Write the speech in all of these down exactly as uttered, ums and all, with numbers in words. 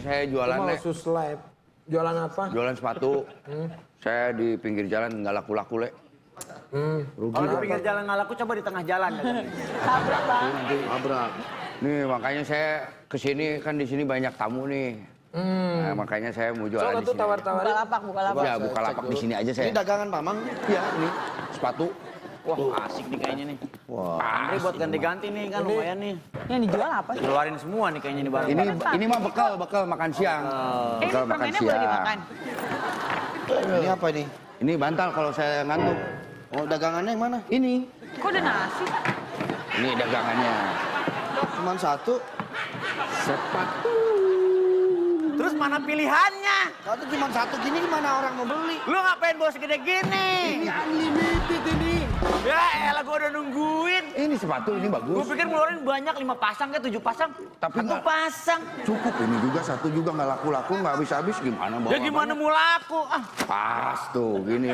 saya jualannya. Khusus live. Jualan apa? Jualan sepatu. Hmm. Saya di pinggir jalan nggak laku-laku, Le. Hmm. Rugi. Kalau di pinggir jalan nggak laku, coba di tengah jalan. Tabrak bang. Tabrak. Nih makanya saya kesini kan di sini banyak tamu nih. Hmm. Nah, makanya saya mau jualan di sini. Tawar-tawarin. Buka lapak, buka lapak. Ya, buka lapak di sini aja saya. Ini dagangan Mamang? Iya, ini sepatu. Wah, asik nih kayaknya nih. Wah. Andre buat ganti-ganti nih kan lumayan nih. Yang dijual apa sih? Keluarin semua nih kayaknya nih barang. Ini ini mah bekal, bekal makan siang. Eh, Bekal ini makan permennya boleh siang. dimakan? Ini apa ini? Ini bantal kalau saya ngantuk. Oh, dagangannya yang mana? Ini. Kok ada nasi? Ini dagangannya. Cuman satu. Sepatu. Terus mana pilihannya? Kalau cuma satu gini gimana orang mau beli? Lu ngapain bawa segede gini? Ini unlimited ini. Ya elah gua udah nungguin. Ini sepatu ini bagus. Gua pikir ngeluarin banyak, lima pasang ke tujuh pasang. Tapi satu nggak- pasang. Cukup ini juga satu juga nggak laku-laku nggak habis-habis gimana bawa? Ya gimana mau laku? Ah, Pas tuh gini.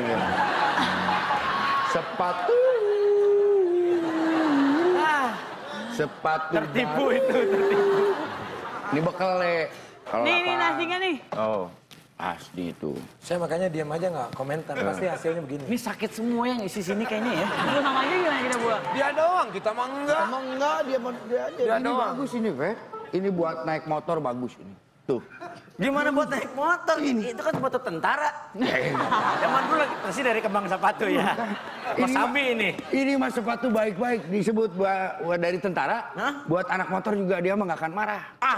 Sepatu. ah Sepatu. tertipu baru. itu, tertipu. Ini bekal, Le. Kalau Nih, nih lapar. nasinya nih. Oh, asli itu. Saya makanya diam aja nggak komentar. Pasti hasilnya begini. Ini sakit semua yang isi sini kayaknya ya. Gue sama aja gimana kita buat? Dia doang, kita mah enggak. Emang enggak, dia dia aja. Dia Ini doang. bagus ini, Fe. Ini buat naik motor bagus ini. Tuh. Gimana buat naik motor? Itu kan sepatu tentara. Eh, Zaman dulu lagi pasti dari kembang sepatu ya. Mas Ini Sabi ini. Ini mas sepatu baik-baik disebut buat, buat dari tentara. Hah? Buat anak motor juga dia mah nggak akan marah. Ah,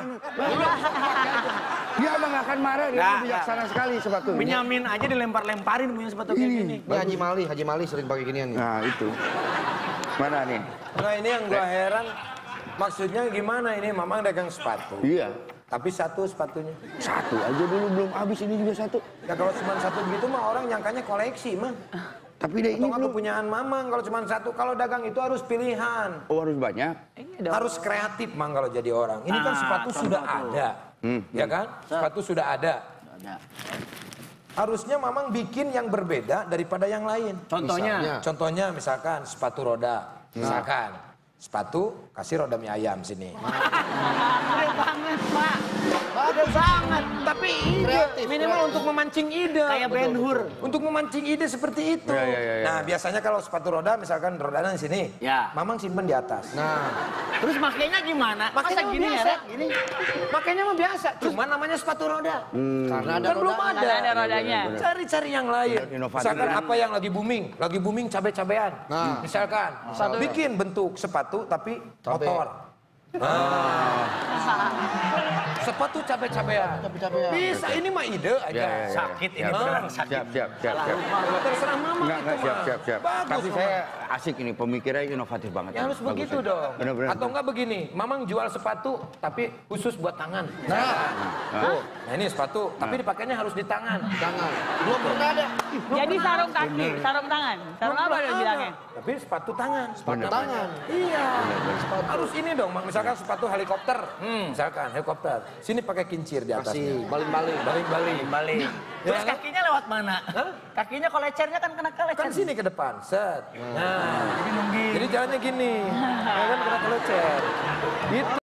Dia mah nggak akan marah. Dia Nggak, mah bijaksana sekali sepatu. Benyamin aja dilempar-lemparin punya sepatu kayak Ini. gini. Ini Haji Mali, Haji Mali sering pakai ginian nih. Nah itu. Mana nih? Nah ini yang gua heran. Maksudnya gimana ini? Mamang dagang sepatu. Iya. Tapi satu sepatunya. Satu aja dulu belum habis ini juga satu. Ya kalau cuma satu begitu mah orang nyangkanya koleksi mah. Tapi deh Atau ini nggak belum. kepunyaan mamang kalau cuma satu. Kalau dagang itu harus pilihan. Oh harus banyak. Harus kreatif mang kalau jadi orang. Ini kan Ah, sepatu contoh sudah tuh. ada. Hmm, Ya kan? Sepatu sudah ada. Ada. Harusnya mamang bikin yang berbeda daripada yang lain. Contohnya, Misalnya. Contohnya misalkan sepatu roda. Misalkan sepatu kasih roda mie ayam sini. Gede banget, Pak. Gede banget. Tapi ide. Kreatif. Minimal untuk memancing ide. Kayak Ben Hur. Untuk memancing ide seperti itu. Ya, ya, ya, ya. Nah biasanya kalau sepatu roda misalkan rodanya di sini. Ya. Mamang simpen di atas. Nah, Terus makainya gimana? Masa Makanya gini biasa. ya, gini? Makanya mah biasa. Cuma namanya sepatu roda. karena ada Kan belum rodanya. ada. Ada rodanya. Cari-cari yang lain. Inovatif Misalkan ya. apa yang lagi booming, lagi booming cabe-cabean. Nah. Misalkan bikin bentuk sepatu tapi Cabe. motor. Nah. Sepatu cabe-cabean. Cabe-cabean. Bisa, ini mah ide aja. Ya, ya, ya. Sakit ini Siap, beneran siap, sakit. Siap, siap, siap, siap. Terserah mama Enggak, itu enggak, siap, mah. siap, siap. Bagus, Tapi Mama. saya asik ini, pemikirannya inovatif banget. Ya harus Bagus begitu ya. dong. Bener-bener. Atau enggak begini, mamang jual sepatu tapi khusus buat tangan. Nah, Tuh, nah ini sepatu, tapi dipakainya harus di tangan. jangan. Belum pernah ada. Jadi sarung kaki, sarung tangan. Sarung apa Belum lo bilangnya? ada. Tapi sepatu tangan. Bener. Tangan. Iya. Harus ini dong, Mang. Misalkan sepatu helikopter. Misalkan helikopter. Sini pakai kincir di atasnya. Kasih baling-baling. Baling-baling. Balik. Terus Ya kan? kakinya lewat mana? Kakinya kalau lecernya kan kena ke lecer. Kan sini ke depan, set. Nah, jadi nungging. Jadi jalannya gini. Ya kan kena kelecet. Gitu.